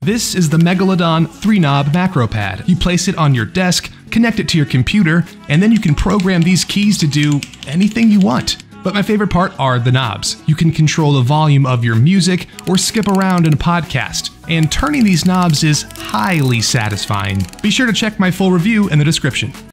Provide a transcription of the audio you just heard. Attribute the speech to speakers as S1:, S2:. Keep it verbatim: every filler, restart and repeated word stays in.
S1: This is the Megalodon three knob Macropad. You place it on your desk, connect it to your computer, and then you can program these keys to do anything you want. But my favorite part are the knobs. You can control the volume of your music or skip around in a podcast, and turning these knobs is highly satisfying. Be sure to check my full review in the description.